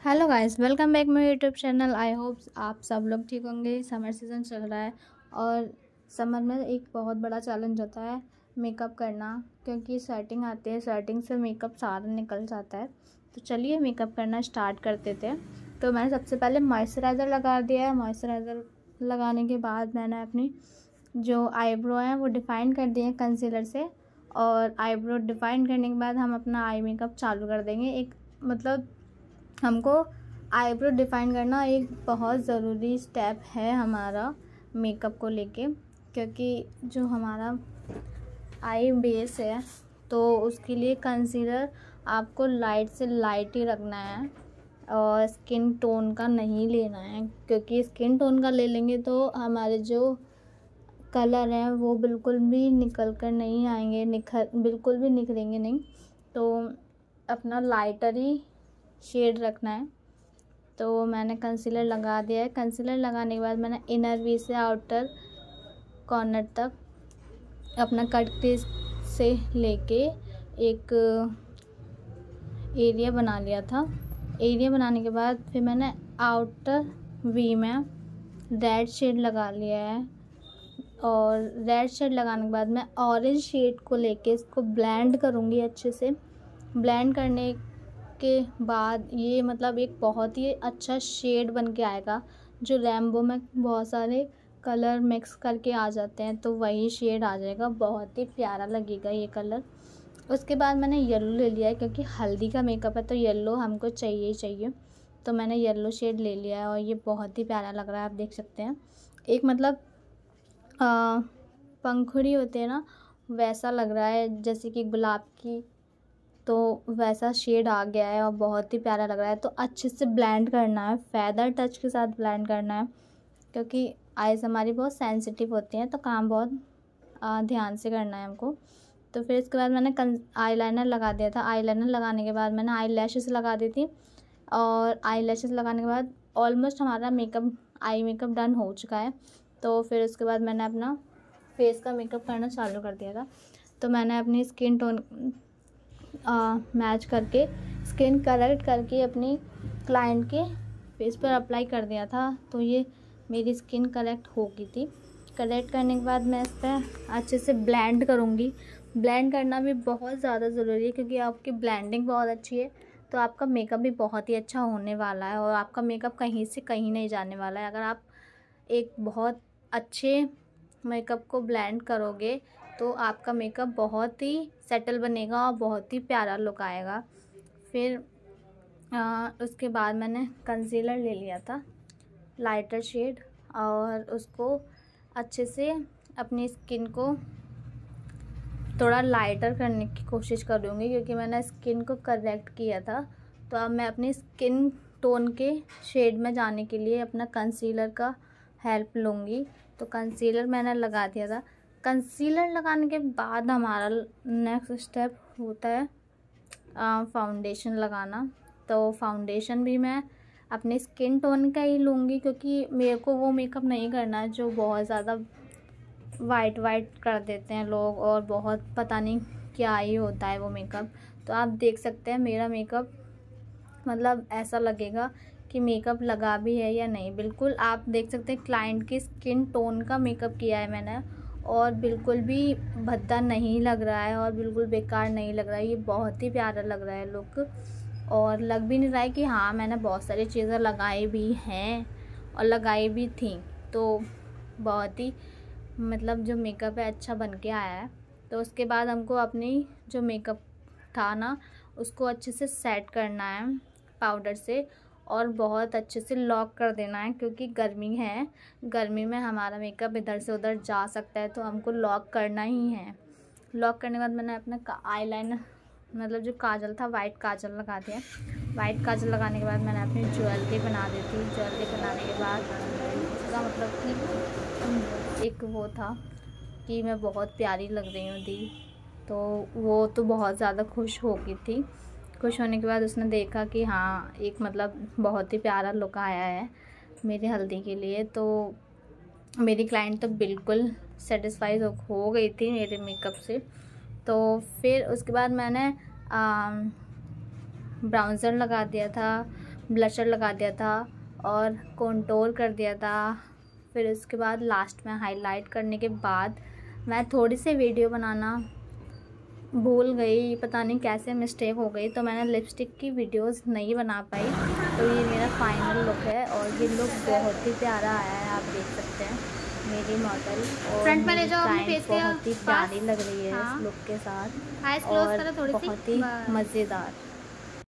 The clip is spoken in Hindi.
Hello guys, welcome back my YouTube channel. I hope आप सब लोग ठीक होंगे। समर सीज़न चल रहा है और समर में एक बहुत बड़ा चैलेंज होता है मेकअप करना, क्योंकि स्वेटिंग आती है। स्वेटिंग से मेकअप सारा निकल जाता है। तो चलिए मेकअप करना स्टार्ट करते थे। तो मैंने सबसे पहले मॉइस्चराइज़र लगा दिया है। मॉइस्चराइज़र लगाने के बाद मैंने अपनी जो आईब्रो हैं वो डिफ़ाइन कर दिए हैं कंसीलर से। और आईब्रो डिफ़ाइन करने के बाद हम अपना आई मेकअप चालू कर देंगे। एक मतलब हमको आईब्रो डिफ़ाइन करना एक बहुत ज़रूरी स्टेप है हमारा मेकअप को लेके, क्योंकि जो हमारा आई बेस है तो उसके लिए कंसीलर आपको लाइट से लाइट ही रखना है और स्किन टोन का नहीं लेना है, क्योंकि स्किन टोन का ले लेंगे तो हमारे जो कलर हैं वो बिल्कुल भी निकल कर नहीं आएंगे, बिल्कुल भी निखरेंगे नहीं। तो अपना लाइटर ही शेड रखना है। तो मैंने कंसीलर लगा दिया है। कंसीलर लगाने के बाद मैंने इनर वी से आउटर कॉर्नर तक अपना कट क्रीज से लेके एक एरिया बना लिया था। एरिया बनाने के बाद फिर मैंने आउटर वी में रेड शेड लगा लिया है। और रेड शेड लगाने के बाद मैं ऑरेंज शेड को लेके इसको ब्लेंड करूँगी अच्छे से। ब्लेंड करने के बाद ये मतलब एक बहुत ही अच्छा शेड बन के आएगा। जो रैम्बो में बहुत सारे कलर मिक्स करके आ जाते हैं तो वही शेड आ जाएगा, बहुत ही प्यारा लगेगा ये कलर। उसके बाद मैंने येलो ले लिया है, क्योंकि हल्दी का मेकअप है तो येलो हमको चाहिए ही चाहिए। तो मैंने येलो शेड ले लिया है और ये बहुत ही प्यारा लग रहा है। आप देख सकते हैं एक मतलब पंखुड़ी होते हैं ना, वैसा लग रहा है जैसे कि गुलाब की। तो वैसा शेड आ गया है और बहुत ही प्यारा लग रहा है। तो अच्छे से ब्लेंड करना है, फेदर टच के साथ ब्लेंड करना है, क्योंकि आइज़ हमारी बहुत सेंसिटिव होती हैं तो काम बहुत ध्यान से करना है हमको। तो फिर इसके बाद मैंने आईलाइनर लगा दिया था। आईलाइनर लगाने के बाद मैंने आई लैशेस लगा दी थी। और आई लैशेस लगाने के बाद ऑलमोस्ट हमारा आई मेकअप डन हो चुका है। तो फिर उसके बाद मैंने अपना फेस का मेकअप करना चालू कर दिया था। तो मैंने अपनी स्किन टोन मैच करके, स्किन करेक्ट करके अपनी क्लाइंट के फेस पर अप्लाई कर दिया था। तो ये मेरी स्किन करेक्ट हो गई थी। करेक्ट करने के बाद मैं इस पर अच्छे से ब्लेंड करूँगी। ब्लेंड करना भी बहुत ज़्यादा ज़रूरी है, क्योंकि आपकी ब्लेंडिंग बहुत अच्छी है तो आपका मेकअप भी बहुत ही अच्छा होने वाला है और आपका मेकअप कहीं से कहीं नहीं जाने वाला है। अगर आप एक बहुत अच्छे मेकअप को ब्लेंड करोगे तो आपका मेकअप बहुत ही सेटल बनेगा और बहुत ही प्यारा लुक आएगा। फिर उसके बाद मैंने कंसीलर ले लिया था लाइटर शेड, और उसको अच्छे से अपनी स्किन को थोड़ा लाइटर करने की कोशिश करूँगी, क्योंकि मैंने स्किन को करेक्ट किया था। तो अब मैं अपनी स्किन टोन के शेड में जाने के लिए अपना कंसीलर का हेल्प लूँगी। तो कंसीलर मैंने लगा दिया था। कंसीलर लगाने के बाद हमारा नेक्स्ट स्टेप होता है फाउंडेशन लगाना। तो फाउंडेशन भी मैं अपने स्किन टोन का ही लूँगी, क्योंकि मेरे को वो मेकअप नहीं करना है जो बहुत ज़्यादा वाइट कर देते हैं लोग, और बहुत पता नहीं क्या ही होता है वो मेकअप। तो आप देख सकते हैं मेरा मेकअप मतलब ऐसा लगेगा कि मेकअप लगा भी है या नहीं। बिल्कुल आप देख सकते हैं क्लाइंट की स्किन टोन का मेकअप किया है मैंने, और बिल्कुल भी भद्दा नहीं लग रहा है और बिल्कुल बेकार नहीं लग रहा है। ये बहुत ही प्यारा लग रहा है लुक, और लग भी नहीं रहा है कि हाँ मैंने बहुत सारी चीज़ें लगाई भी हैं और लगाई भी थी। तो बहुत ही मतलब जो मेकअप है अच्छा बन के आया है। तो उसके बाद हमको अपनी जो मेकअप था ना उसको अच्छे से सेट करना है पाउडर से, और बहुत अच्छे से लॉक कर देना है, क्योंकि गर्मी है। गर्मी में हमारा मेकअप इधर से उधर जा सकता है तो हमको लॉक करना ही है। लॉक करने के बाद मैंने अपना आईलाइनर मतलब जो काजल था वाइट काजल लगा दिया। वाइट काजल लगाने के बाद मैंने अपनी ज्वेलरी बना दी थी। ज्वेलरी बनाने के बाद उसका मतलब कि एक वो था कि मैं बहुत प्यारी लग रही हूँ दी। तो वो तो बहुत ज़्यादा खुश हो गई थी। खुश होने के बाद उसने देखा कि हाँ एक मतलब बहुत ही प्यारा लुक आया है मेरी हल्दी के लिए। तो मेरी क्लाइंट तो बिल्कुल सेटिस्फाइड हो गई थी मेरे मेकअप से। तो फिर उसके बाद मैंने ब्राउज़र लगा दिया था, ब्लशर लगा दिया था और कॉन्टोर कर दिया था। फिर उसके बाद लास्ट में हाईलाइट करने के बाद मैं थोड़ी सी वीडियो बनाना भूल गई, पता नहीं कैसे मिस्टेक हो गई, तो मैंने लिपस्टिक की वीडियोस नहीं बना पाई। तो ये मेरा फाइनल लुक है और ये लुक बहुत ही प्यारा आया है, आप देख सकते हैं। मेरी मॉडल और फ्रंट में ले मेरी जाओ अपने क्लाइंट फेस के बहुत ही प्यारी लग रही है हाँ। इस लुक के साथ आइज क्लोज करो और थोड़ी सी, बहुत ही मज़ेदार।